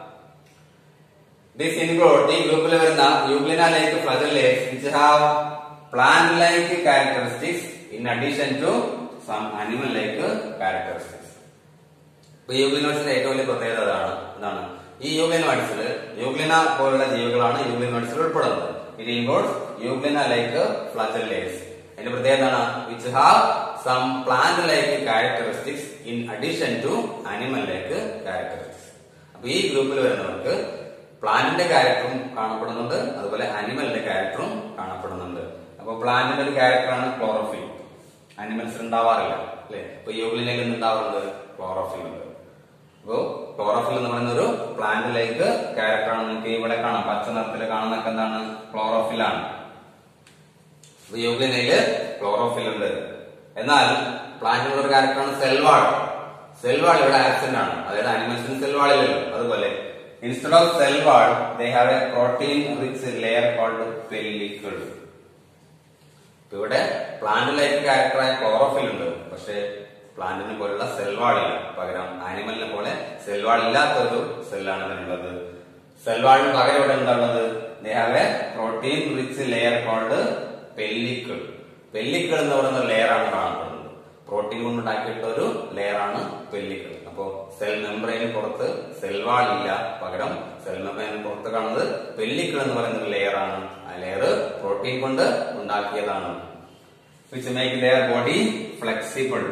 this include ഈ ഗ്രൂപ്പിൽ വരുന്ന euglena like flagellates which have plant like characteristics in addition to some animal like characteristics. ഇപ്പൊ യൂഗ്ലിനോയിഡ്സിന്റെ ഏറ്റവും വലിയ പ്രത്യേകത എന്താണ്? ഈ യൂഗ്ലിനോയിഡ്സിൽ യൂഗ്ലിന പോലുള്ള ജീവികളാണ് യൂഗ്ലിനോയിഡ്സിൽ ഉൾപ്പെടുന്നത്. It includes euglena like flagellates. അതിന്റെ പ്രത്യേകത എന്താണ്? which have some plant like characteristics in addition to animal like characteristics. അപ്പൊ ഈ ഗ്രൂപ്പിൽ വരുന്നവർക്ക് പ്ലാന്റിന്റെ ക്യാരക്ടറും കാണപ്പെടുന്നുണ്ട്, അതുപോലെ അനിമലിന്റെ ക്യാരക്ടറും കാണപ്പെടുന്നുണ്ട്. അപ്പൊ പ്ലാന്റിന്റെ ഒരു ക്യാരക്ടറാണ് ക്ലോറോഫിൽ. അനിമൽസിൽ ഉണ്ടാവാറില്ല അല്ലെ? അപ്പൊ യൂഗ്ലിനയിൽ ഉണ്ടാവാറുണ്ട് ക്ലോറോഫിൽ ഉണ്ട്. അപ്പോ ക്ലോറോഫിൽ എന്ന് പറയുന്ന ഒരു പ്ലാന്റ് ലൈക്ക് ക്യാരക്ടറാണ്. നിങ്ങൾക്ക് ഇവിടെ കാണാം, പച്ച നിറത്തിൽ കാണുന്നൊക്കെ എന്താണ്? ക്ലോറോഫിൽ ആണ്. യൂഗ്ലിനയില് ക്ലോറോഫിൽ ഉണ്ട്. എന്നാൽ പ്ലാന്റിനുള്ള ഒരു ക്യാരക്ടറാണ് സെൽവാൾ. സെൽവാൾ ഇവിടെ ആബ്സെന്റ് ആണ്, അതായത് ആനിമൽസിന് സെൽവാളില്ലല്ലോ. അതുപോലെ instead of cell wall they have a protein rich layer called pellicle. ഇവിടെ പ്ലാന്റിലേക്ക് ക്യാരക്ടറായ ക്ലോറോഫിൽ ഉണ്ട്, പക്ഷെ പ്ലാന്റിനെ പോലുള്ള സെൽവാളില്ല. പകരം ആനിമലിനെ പോലെ സെൽവാൾ ഇല്ലാത്ത ഒരു സെല്ലാണ് ഇതിനുള്ളത്. സെൽവാളിന് പകരം ഇവിടെ എന്താണുള്ളത്? They have a protein rich layer called pellicle. Pellicle എന്ന് പറയുന്ന ലെയർ ആണ് കാണപ്പെടുന്നത്. പ്രോട്ടീൻ കൊണ്ട് ഉണ്ടാക്കിയിട്ടുള്ള ഒരു ലെയർ ആണ് പെല്ലിക്കിൾ. അപ്പോ സെൽ മെംബ്രെയിന് പുറത്ത് സെൽവാൾ ഇല്ല, പകരം സെൽ മെംബ്രെയിന് പുറത്ത് കാണുന്നത് പെല്ലിക്കിൾ എന്ന് പറയുന്ന ഒരു ലെയർ ആണ്. ആ ലെയർ പ്രോട്ടീൻ കൊണ്ട് ഉണ്ടാക്കിയതാണ്. Which make their body flexible.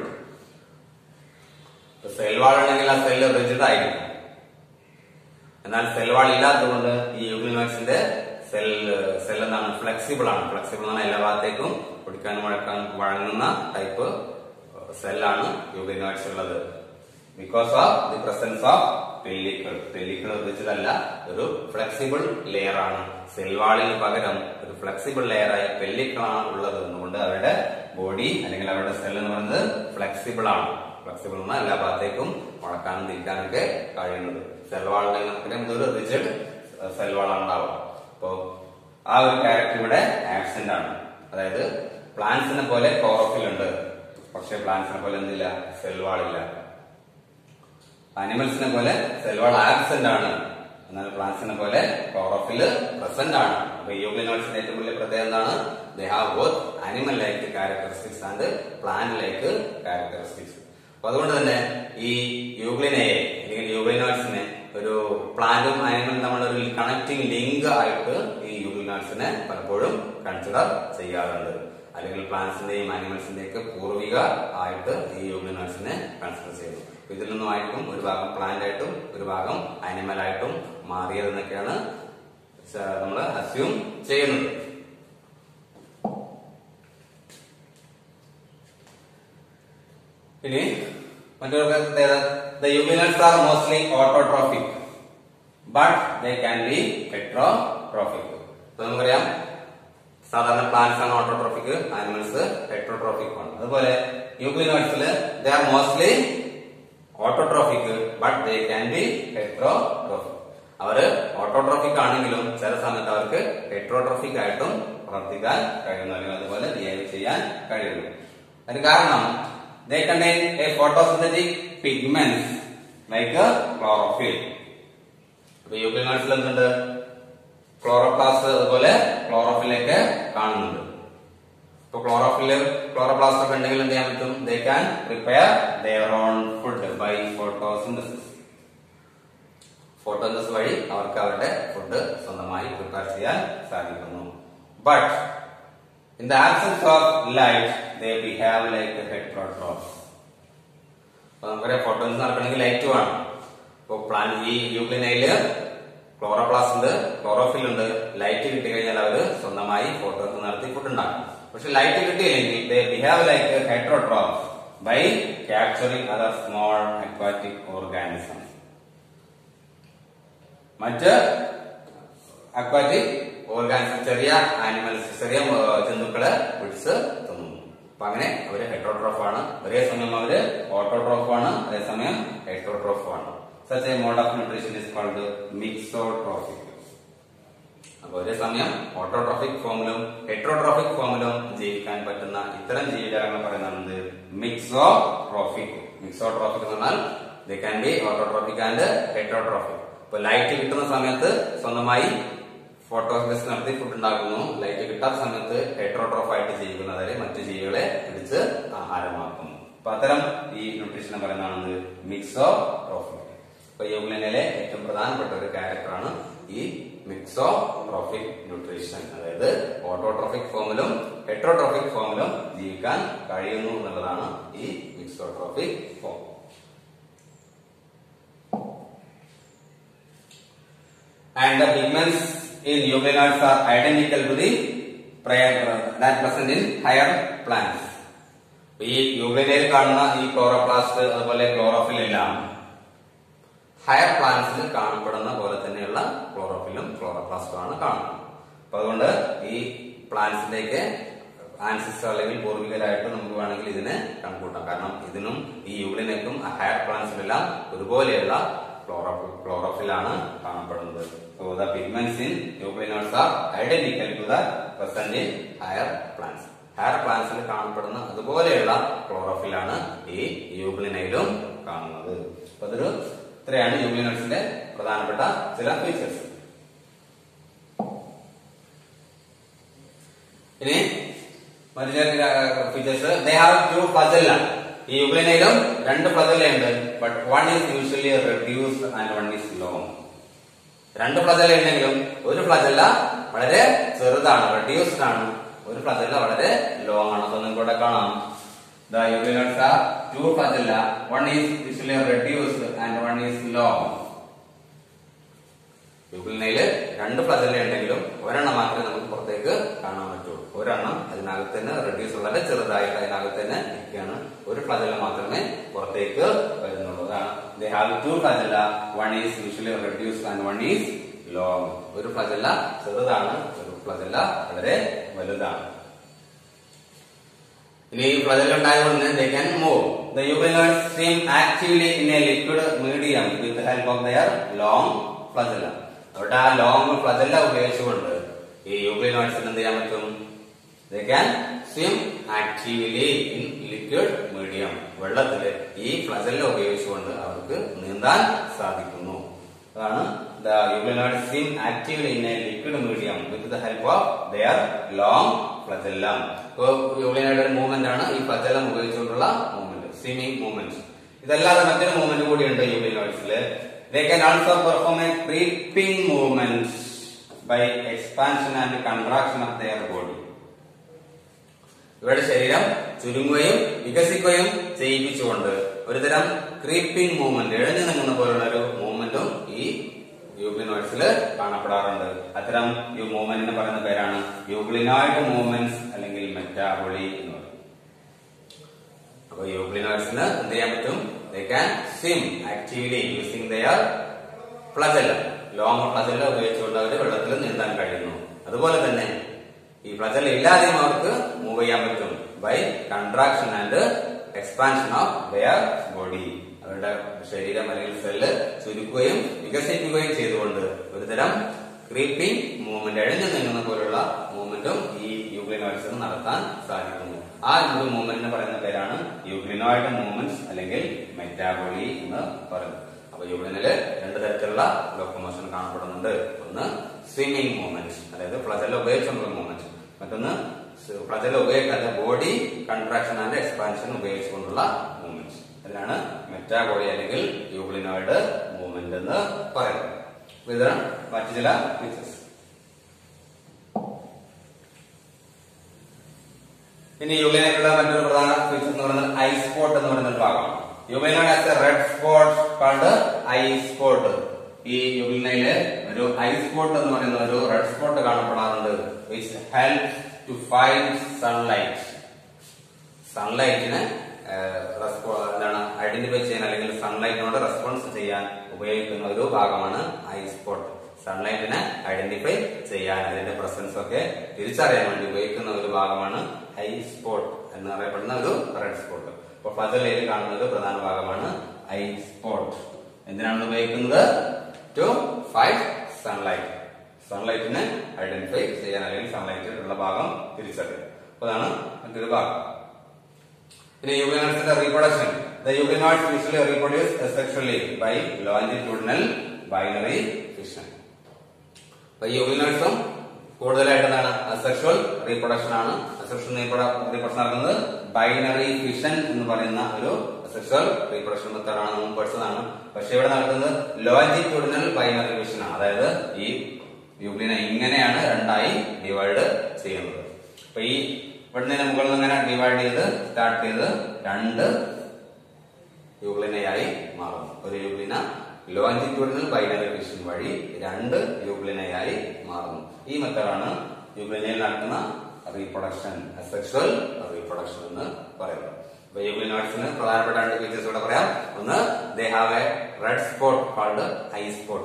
Cell wall ഉണ്ടെങ്കിൽ ആ സെല്ല് റിജിഡ് ആയിരിക്കും. എന്നാൽ സെൽവാൾ ഇല്ലാത്തതുകൊണ്ട് ഈ യൂഗ്ലിനോയിഡ്സിന്റെ സെൽ എന്താണ്? ഫ്ലെക്സിബിൾ ആണ്. ഫ്ലെക്സിബിൾ ആണ്, എല്ലാ ഭാഗത്തേക്കും പിടിക്കാനും വഴങ്ങുന്ന ടൈപ്പ് സെല്ലാണ് യൂഗ്ലിനോയിഡ്സ് ഉള്ളത്. Because of the presence of pellicle. Pellicle rigid അല്ല, ഒരു ഫ്ലെക്സിബിൾ ലെയർ ആണ്. സെൽവാളിന് പകരം ഒരു ഫ്ലെക്സിബിൾ ലെയർ ആയ പെല്ലിക്കിൾ ആണ് ഉള്ളത്. അതുകൊണ്ട് അവരുടെ ബോഡി അല്ലെങ്കിൽ അവരുടെ സെൽ എന്ന് പറയുന്നത് ഫ്ലെക്സിബിൾ ആണ്. ഫ്ലെക്സിബിൾ എന്നാൽ എല്ലാ ഭാഗത്തേക്കും വളക്കാനും തിരിക്കാനൊക്കെ കഴിയുന്നത്. സെൽവാളിന്റെ ഇതൊരു റിജിഡ് സെൽവാളാണ് ഉണ്ടാവുക. അപ്പോ ആ ഒരു ക്യാരക്ടർ ഇവിടെ ആബ്സെന്റ് ആണ്. അതായത് പ്ലാന്റ്സിനെ പോലെ ക്ലോറോഫിൽ ഉണ്ട്, പക്ഷെ പ്ലാന്റ്സിനെ പോലെ എന്തില്ല? സെൽവാളില്ല. ആനിമൽസിനെ പോലെ സെൽവാൾ ആബ്സെന്റ് ആണ്, എന്നാൽ പ്ലാന്റ്സിനെ പോലെ ക്ലോറോഫിൽ പ്രസന്റ് ആണ്. അപ്പൊ യൂഗ്ലിനോയിഡ്സിന്റെ ഏറ്റവും വലിയ പ്രത്യേകത എന്താണ്? They have both animal like characteristics and plant like characteristics. അപ്പൊ അതുകൊണ്ട് തന്നെ ഈ യൂഗ്ലിനയെ അല്ലെങ്കിൽ യൂഗ്ലിനോയിഡ്സിനെ ഒരു പ്ലാന്റും ആനിമലും തമ്മിലൊരു കണക്ടിങ് ലിങ്ക് ആയിട്ട് ഈ യൂഗ്ലിനോയിഡ്സിനെ പലപ്പോഴും കൺസിഡർ ചെയ്യാറുണ്ട്. അല്ലെങ്കിൽ പ്ലാന്റ്സിന്റെയും ആനിമൽസിന്റെയും ഒക്കെ പൂർവിക ആയിട്ട് ഈ യൂഗ്ലിനോയിഡ്സിനെ കൺസിഡർ ചെയ്യുന്നു. ഇതിൽ നിന്നുമായിട്ടും ഒരു ഭാഗം പ്ലാന്റ് ആയിട്ടും ഒരു ഭാഗം ആനിമൽ ആയിട്ടും മാറിയതെന്നൊക്കെയാണ് നമ്മൾ അസ്യൂം ചെയ്യുന്നത്. ഇനി മറ്റൊരു പ്രത്യേകത, the euglenoids are mostly autotrophic but they can be heterotrophic. നമുക്കറിയാം സാധാരണ പ്ലാന്റ്സ് ആണ് ഓട്ടോട്രോഫിക്, ആനിമൽസ് ഹെറ്ററോട്രോഫിക് ആണ്. അതുപോലെ യൂഗ്ലിനോയിഡ്സില് they are mostly autotrophic but they can be heterotrophic. അവര് ഓട്ടോട്രോഫിക് ആണെങ്കിലും ചില സമയത്ത് അവർക്ക് ഹെറ്ററോട്രോഫിക് ആയിട്ടും പ്രവർത്തിക്കാൻ കഴിയുന്നു, അല്ലെങ്കിൽ അതുപോലെ ബിഹേവ് ചെയ്യാൻ കഴിയുന്നു. അതിന് കാരണം they contain a photosynthetic pigments like chlorophyll. അപ്പൊ യൂഗ്ലിനോയിഡ്സിൽ എന്തുണ്ട്? ക്ലോറോപ്ലാസ്റ്റ് അതുപോലെ ക്ലോറോഫില്ലൊക്കെ കാണുന്നുണ്ട്. ഇപ്പൊ ക്ലോറോപ്ലാസ്റ്റ് ഒക്കെ ഉണ്ടെങ്കിൽ എന്ത് ചെയ്യാൻ പറ്റും? they can prepare their own food by photosynthesis. Photosynthesis വഴി അവർക്ക് അവരുടെ ഫുഡ് സ്വന്തമായി പ്രിപ്പയർ ചെയ്യാൻ സാധിക്കുന്നു. But in the absence of light they behave like heterotrophs. അപ്പൊ നമുക്കറിയാം ഫോട്ടോസിന്തസിസ് നടക്കണമെങ്കിൽ ലൈറ്റ് വേണം. ഇപ്പൊ പ്ലാന്റ് ഈ യൂഗ്ലിനയില് ക്ലോറോപ്ലാസ്റ്റ് ഉണ്ട്, ക്ലോറോഫിൽ ഉണ്ട്. ലൈറ്റ് കിട്ടി കഴിഞ്ഞാൽ അവര് സ്വന്തമായി ഫോട്ടോസിന്തസിസ് നടത്തി ഫുഡ് ഉണ്ടാക്കും. പക്ഷെ ലൈറ്റ് കിട്ടിയില്ലെങ്കിൽ they behave like heterotrophs by capturing other small aquatic organisms. മറ്റ് അക്വാറ്റിക് ഓർഗാനിസം, ചെറിയ ആനിമൽസ്, ചെറിയ ജന്തുക്കളെ പിടിച്ച് തിന്നുന്നു. അപ്പൊ അങ്ങനെ അവര് ഹെറ്ററോട്രോഫ് ആണ്. ഒരേ സമയം അവര് ഓട്ടോട്രോഫ് ആണ്, അതേസമയം ഹെറ്ററോട്രോഫ് ആണ്. Such a mode of nutrition is called mixotrophic. അപ്പൊ ഒരേ സമയം ഓട്ടോട്രോഫിക് ഫോമിലും ഹെറ്ററോട്രോഫിക് ഫോമിലും ജീവിക്കാൻ പറ്റുന്ന ഇത്തരം ജീവിജാലങ്ങളെ പറയുന്നത് മിക്സോട്രോഫിക്. മിക്സോട്രോഫിക് എന്ന് പറഞ്ഞാൽ they can be autotrophic and heterotrophic. ഇപ്പൊ ലൈറ്റ് കിട്ടുന്ന സമയത്ത് സ്വന്തമായി ഫോട്ടോസിന്തസിസ് നടത്തി ഫുഡ് ഉണ്ടാക്കുന്നു. ലൈറ്റ് കിട്ടാത്ത സമയത്ത് ഹെറ്ററോട്രോഫ് ആയിട്ട് ജീവിക്കുന്നു, അതായത് മറ്റു ജീവികളെ പിടിച്ച് ആഹാരമാക്കുന്നു. അപ്പൊ അത്തരം ഈ ന്യൂട്രീഷനെ പറയുന്നതാണ് മിക്സോട്രോഫിക്. അപ്പൊ യൂഗ്ലിനയിലെ ഏറ്റവും പ്രധാനപ്പെട്ട ഒരു ക്യാരക്ടറാണ് ഈ മിക്സോട്രോഫിക് ന്യൂട്രീഷൻ. അതായത് ഓട്ടോട്രോഫിക് ഫോമിലും ഹെറ്ററോട്രോഫിക് ഫോമിലും ജീവിക്കാൻ കഴിയുന്നു എന്നുള്ളതാണ് ഈ mixotrophic form. And the pigments in euglenoids are identical to the that present in higher plants. ഈ യൂഗ്ലിനയിൽ കാണുന്ന ഈ ക്ലോറോപ്ലാസ്റ്റ് അതുപോലെ ക്ലോറോഫിൽ എല്ലാം ഹയർ പ്ലാന്റ്സിൽ കാണപ്പെടുന്ന പോലെ തന്നെയുള്ള ക്ലോറോഫിലും ക്ലോറോപ്ലാസ്റ്റും ആണ് കാണുന്നത്. അപ്പൊ അതുകൊണ്ട് ഈ പ്ലാന്റ്സിലേക്ക് ആൻസിസ്റ്റർ അല്ലെങ്കിൽ പൂർവികരായിട്ട് നമുക്ക് വേണമെങ്കിൽ ഇതിനെ കണക്കൂട്ടാം. കാരണം ഇതിനും ഈ യൂഗ്ലിനയ്ക്കും ഹയർ പ്ലാന്റ്സിലെല്ലാം ഒരുപോലെയുള്ള ക്ലോറോഫിലാണ് കാണപ്പെടുന്നത്. So the pigments in euglenoids are identical to the present in higher plants. Higher പ്ലാന്റ്സിൽ കാണപ്പെടുന്ന അതുപോലെയുള്ള ക്ലോറോഫിലാണ് ഈ യൂഗ്ലിനയിലും കാണുന്നത്. അപ്പൊ അതൊരു ഇത്രയാണ് യൂഗ്ലിനോയിഡ്സിന്റെ പ്രധാനപ്പെട്ട ചില ഫീച്ചേഴ്സ്. ഇനി മറ്റു ചില features, they have two flagella. ഈ യൂഗ്ലിനയിലും രണ്ട് ഫ്ലജല്ല ഉണ്ട്. But one is usually reduced and one is long. രണ്ട് ഫ്ലജല്ല ഉണ്ടെങ്കിലും ഒരു ഫ്ലജല്ല വളരെ ചെറുതാണ്, റെഡ്യൂസ്ഡ് ആണ്. ഒരു ഫ്ലജല്ല വളരെ ലോങ് ആണ്. അപ്പൊ നിങ്ങൾക്ക് ഇവിടെ കാണാം, the euglenoids are two flagella. One is usually reduced and one is long. യൂഗ്ലിനയില് രണ്ട് ഫ്ലജല്ല ഉണ്ടെങ്കിലും ഒരെണ്ണം മാത്രമേ നമുക്ക് പുറത്തേക്ക് കാണാൻ പറ്റുള്ളൂ. ഒരെണ്ണം അതിനകത്ത് തന്നെ റെഡ്യൂസ് വളരെ ചെറുതായിട്ട് അതിനകത്ത് തന്നെ നിൽക്കുകയാണ്. ഒരു ഫ്ലജല്ല മാത്രമേ പുറത്തേക്ക് വരുന്നുള്ളൂ. അതാണ് they have two flagella. One is usually reduced and one is long. ഒരു ഫ്ലജല്ല ചെറുതാണ്, ഒരു ഫ്ലജല്ല വളരെ വലുതാണ്. ഇനി ഈ ഫ്ലജല്ല ഉണ്ടായതുകൊണ്ട് they can move. The euglenoids swim actively in a liquid medium with the help of their long flagella. അവിടെ ആ ലോങ് ഫ്ലജല്ല ഉപയോഗിച്ചുകൊണ്ട് ഈ യൂഗ്ലിനോയിഡ്സിന് എന്ത് ചെയ്യാൻ പറ്റും? They can swim actively in liquid medium. വെള്ളത്തില് ഈ ഫ്ലജല്ല ഉപയോഗിച്ചുകൊണ്ട് അവർക്ക് നീന്താൻ സാധിക്കുന്നു. അതാണ് the euglenoids swim actively in a liquid medium with the help of their long flagellum. Euglenoid movement ആണ് ഈ ഫ്ലജല്ലം ഉപയോഗിച്ചുകൊണ്ടുള്ള മൂവ്മെന്റ്, സ്വിമ്മിംഗ് മൂവ്മെന്റ്. ഇതല്ലാതെ മറ്റൊരു മൂവ്മെന്റ് കൂടിയുണ്ട് യൂഗ്ലിനോയിഡ്സില്. They can also perform a creeping movement by expansion and contraction of their body. ഇവരുടെ ശരീരം ചുരുങ്ങുകയും വികസിക്കുകയും ചെയ്യിപ്പിച്ചുകൊണ്ട് ഒരുതരം ക്രീപ്പിംഗ് മൂവ്മെന്റ്, എഴഞ്ഞു നീങ്ങുന്ന പോലുള്ള ഒരു മൂവ്മെന്റും ഈ യൂഗ്ലിനോയിഡ്സിൽ കാണപ്പെടാറുണ്ട്. അത്തരം ഈ മൂവ്മെന്റിന് പറയുന്ന പേരാണ് യൂഗ്ലിനോയിഡ് മൂവ്മെന്റ്സ് അല്ലെങ്കിൽ മെറ്റാബോളി എന്ന് പറയും. അപ്പൊ യൂഗ്ലിനോയിഡ്സിന് എന്ത് ചെയ്യാൻ പറ്റും? They can swim actively using their flagella. Long flagella ഉപയോഗിച്ചുകൊണ്ട് അവർ വെള്ളത്തിൽ നീന്താൻ കഴിയുന്നു. അതുപോലെ തന്നെ ഈ ഫ്ലജല്ല ഇല്ലാതെയും അവർക്ക് മൂവ് ചെയ്യാൻ പറ്റും by contraction and expansion of their body. അവരുടെ ശരീരം അല്ലെങ്കിൽ സെല്ല് ചുരുക്കുകയും വികസിപ്പിക്കുകയും ചെയ്തുകൊണ്ട് ഒരുതരം ക്രീപ്പിംഗ് മൂവ്മെന്റ്, എഴഞ്ഞു നീങ്ങുന്ന പോലുള്ള മൂവ്മെന്റും ഈ യൂഗ്ലിനോയിഡ്സിന് നടത്താൻ സാധിക്കുന്നു. ആ ഒരു മൂവ്മെന്റിന് പറയുന്ന പേരാണ് യൂഗ്ലിനോയിഡ് മൂവ്മെന്റ്സ് അല്ലെങ്കിൽ മെറ്റാബോളി എന്ന് പറയുന്നത്. അപ്പൊ യൂഗ്ലിനില് രണ്ട് തരത്തിലുള്ള ലോക്കോമോഷൻ കാണപ്പെടുന്നുണ്ട്. ഒന്ന് സ്വിമ്മിംഗ് മൂവ്മെന്റ്, അതായത് ഫ്ലജല്ല ഉപയോഗിച്ചുകൊണ്ടുള്ള മൂവ്മെന്റ്. മറ്റൊന്ന് ഫ്ലജല്ല ഉപയോഗിക്കാതെ ബോഡി കൺട്രാക്ഷൻ ആൻഡ് എക്സ്പാൻഷൻ ഉപയോഗിച്ചുകൊണ്ടുള്ള മൂവ്മെന്റ്. അതിനാണ് മെറ്റാബോളി അല്ലെങ്കിൽ യൂഗ്ലിനോയിഡ് മൂവ്മെന്റ് എന്ന് പറയുന്നത്. ഇതാണ് മറ്റു ചില ഫീച്ചേഴ്സ്. ഇനി യൂഗ്ലിനോയിഡുള്ള മറ്റൊരു പ്രധാന ഫീച്ചർ എന്ന് പറയുന്നത് ഐ സ്പോട്ട് എന്ന് പറയുന്ന ഒരു ഭാഗമാണ്. Euglenoid has a red spot called eye spot. ഈ യൂഗ്ലിനയില് ഒരു ഐ സ്പോട്ട് എന്ന് പറയുന്ന ഒരു റെഡ് സ്പോട്ട് കാണപ്പെടാറുണ്ട്. Which helps to fight sunlight. സൺലൈറ്റിന് എന്താണ് ഐഡന്റിഫൈ ചെയ്യാൻ അല്ലെങ്കിൽ സൺലൈറ്റിനോട് റെസ്പോൺസ് ചെയ്യാൻ ഉപയോഗിക്കുന്ന ഒരു ഭാഗമാണ് ഐ സ്പോട്ട്. സൺലൈറ്റിനെ ഐഡന്റിഫൈ ചെയ്യാൻ, അതിന്റെ പ്രസൻസ് ഒക്കെ തിരിച്ചറിയാൻ വേണ്ടി ഉപയോഗിക്കുന്ന ഒരു ഭാഗമാണ് ഐ സ്പോട്ട് എന്നറിയപ്പെടുന്ന ഒരു റെഡ് സ്പോട്ട്. അപ്പൊ ഫ്ലജല്ലയിൽ കാണുന്ന ഒരു പ്രധാന ഭാഗമാണ് ഐ സ്പോട്ട്. എന്തിനാണ് ഉപയോഗിക്കുന്നത്? To fight sunlight. സൺലൈറ്റിനെ ഐഡന്റിഫൈ ചെയ്യാൻ അല്ലെങ്കിൽ സൺലൈറ്റിലുള്ള ഭാഗം തിരിച്ചറിയാൻ. അപ്പൊ അതാണ് മറ്റൊരു ഭാഗം. പിന്നെ യൂഗ്ലിനോയിഡ്സിന്റെ reproduction. The euglenoids usually reproduce asexually by longitudinal binary fission. അപ്പൊ ഈ യൂഗ്ലിനോയിഡ്സും കൂടുതലായിട്ട് എന്താണ്? അസെക്ഷുവൽ റീപ്രൊഡക്ഷൻ ആണ്. അസെക്ഷുവൽ റീപ്രൊഡക്ഷൻ നടക്കുന്നത് ബൈനറി ഫിഷൻ എന്ന് പറയുന്ന ഒരു അസെക്ഷുവൽ റീപ്രൊഡക്ഷൻ മെത്തേഡാണ്, നമ്മൾ പഠിച്ചതാണ്. പക്ഷെ ഇവിടെ നടക്കുന്നത് ലോഞ്ചിറ്റ്യൂഡിനൽ ബൈനറി ഫിഷൻ ആണ്. അതായത് ഈ യൂഗ്ലിന ഇങ്ങനെയാണ് രണ്ടായി ഡിവൈഡ് ചെയ്യുന്നത്. അപ്പൊ ഈ ഇവിടുന്ന് മുകളിൽ ഇങ്ങനെ ഡിവൈഡ് ചെയ്ത് സ്റ്റാർട്ട് ചെയ്ത് രണ്ട് യൂഗ്ലിനയായി മാറുന്നു. ഒരു യൂഗ്ലിന ലോഞ്ചിറ്റ്യൂഡിനൽ ബൈനറി ഫിഷൻ വഴി രണ്ട് യൂഗ്ലിനയായി മാറുന്നു. ഈ മെത്തേഡാണ് യൂഗ്ലിനയിൽ നടക്കുന്ന റീപ്രൊഡക്ഷൻ, അസെക്ഷുവൽ റീപ്രൊഡക്ഷൻ എന്ന് പറയുന്നത്. അപ്പൊ യൂഗ്ലിനോയിഡ്സിന് പ്രധാനപ്പെട്ട രണ്ട് ഫീച്ചേഴ്സ് ഇവിടെ പറയാം. ഒന്ന്, they have a red spot called eye spot.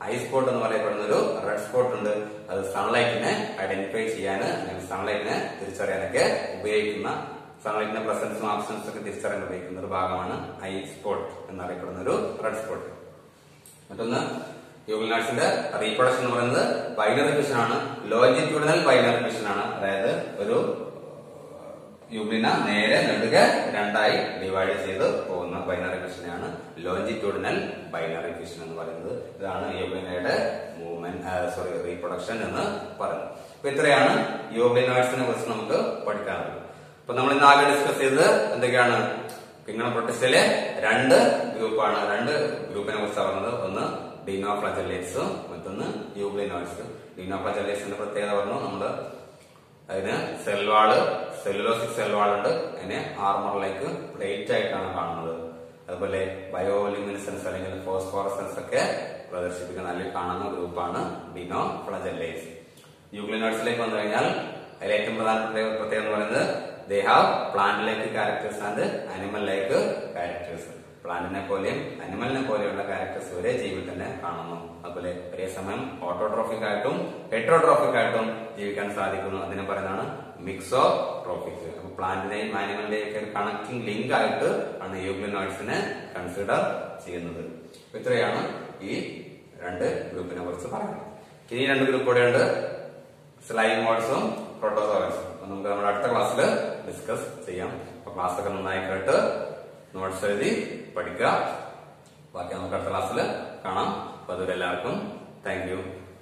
Eye spot എന്ന് പറയപ്പെടുന്ന ഒരു റെഡ് സ്പോട്ട് ഉണ്ട്. അത് സൺലൈറ്റിനെ ഐഡന്റിഫൈ ചെയ്യാൻ അല്ലെങ്കിൽ സൺലൈറ്റിനെ തിരിച്ചറിയാനൊക്കെ ഉപയോഗിക്കുന്ന, സൺലൈറ്റിന്റെ പ്രസൻസും ആബ്സൻസും ഒക്കെ തിരിച്ചറിയാൻ ഉപയോഗിക്കുന്ന ഒരു ഭാഗമാണ് ഐ സ്പോട്ട് എന്നറിയപ്പെടുന്ന ഒരു റെഡ് സ്പോട്ട്. മറ്റൊന്ന് യൂഗ്ലിനോയിഡ്സിന്റെ റീപ്രൊഡക്ഷൻ എന്ന് പറയുന്നത് ബൈനറി ഫിഷൻ ആണ്. ലോഞ്ചിറ്റ്യൂഡിനൽ ബൈനറി ഫിഷൻ ആണ്. അതായത് ഒരു യൂഗ്ലിന നേരെ നെടുകെ രണ്ടായി ഡിവൈഡ് ചെയ്ത് പോകുന്ന ബൈനറി ഫിഷനെയാണ് ലോഞ്ചിറ്റ്യൂഡിനൽ ബൈനറി ഫിഷൻ എന്ന് പറയുന്നത്. ഇതാണ് യൂഗ്ലിനയുടെ റീപ്രൊഡക്ഷൻ എന്ന് പറയുന്നത്. അപ്പൊ ഇത്രയാണ് യൂഗ്ലിനോയിഡ്സിനെ കുറിച്ച് നമുക്ക് പഠിക്കാനുള്ളത്. അപ്പൊ നമ്മൾ ഇന്ന് ആകെ ഡിസ്കസ് ചെയ്തത് എന്തൊക്കെയാണ്? കിങ്ഡം പ്രൊട്ടിസ്റ്റയിലെ രണ്ട് ഗ്രൂപ്പാണ്. രണ്ട് ഗ്രൂപ്പിനെ കുറിച്ചാണ് പറഞ്ഞത്. ഒന്ന് ഡിനോഫ്ലജല്ലേറ്റ്സും മറ്റൊന്ന് യൂഗ്ലിനോയിഡ്സ്. ഡിനോഫ്ലജല്ലേറ്റ്സിന്റെ പ്രത്യേകത പറഞ്ഞു നമ്മള്. അതിന് സെൽവാള്, സെല്ലുലോസിക് സെൽവാളുണ്ട്. അതിനെ ആർമറിലേക്ക് പ്ലേറ്റ് ആയിട്ടാണ് കാണുന്നത്. അതുപോലെ ബയോലിമിനസൻസ് അല്ലെങ്കിൽ ഫോസ്ഫോറസൻസ് ഒക്കെ പ്രദർശിപ്പിക്കുന്ന അല്ലെങ്കിൽ കാണുന്ന ഗ്രൂപ്പാണ് ഡിനോഫ്ലജല്ലേറ്റ്സ്. യൂഗ്ലിനോയിഡ്സിലേക്ക് വന്നു കഴിഞ്ഞാൽ അതിൽ ഏറ്റവും പ്രധാനപ്പെട്ട പ്രത്യേകത എന്ന് പറയുന്നത് they have plant like characters and animal like characters. പ്ലാന്റിനെ പോലെയും അനിമലിനെ പോലെയുള്ള ക്യാരക്ടേഴ്സ് ഒരേ ജീവിയിൽ തന്നെ കാണുന്നു. അതുപോലെ ഒരേ സമയം ഓട്ടോട്രോഫിക് ആയിട്ടും ഹെറ്ററോട്രോഫിക് ആയിട്ടും ജീവിക്കാൻ സാധിക്കുന്നു. അതിനെ പറയുന്നതാണ് മിക്സോട്രോഫിക്. അപ്പൊ പ്ലാന്റിന്റെയും ആനിമലിന്റെയും ഒക്കെ കണക്റ്റിംഗ് ലിങ്ക് ആയിട്ട് ആണ് യൂഗ്ലിനോയിഡ്സിനെ കൺസിഡർ ചെയ്യുന്നത്. ഇത്രയാണ് ഈ രണ്ട് ഗ്രൂപ്പിനെ കുറിച്ച് പറയുന്നത്. ഇനി രണ്ട് ഗ്രൂപ്പ് കൂടെ ഉണ്ട്, സ്ലൈമോഡ്സും പ്രോട്ടോസോവൻസും. നമുക്ക് നമ്മുടെ അടുത്ത ക്ലാസ്സിൽ ഡിസ്കസ് ചെയ്യാം. അപ്പൊ ക്ലാസ് ഒക്കെ നന്നായി കേട്ട് നോട്ട്സ് എഴുതി പഠിക്കുക. ബാക്കി നമുക്ക് അടുത്ത ക്ലാസ്സിൽ കാണാം. അപ്പൊ അതുവരെ എല്ലാവർക്കും താങ്ക് യു.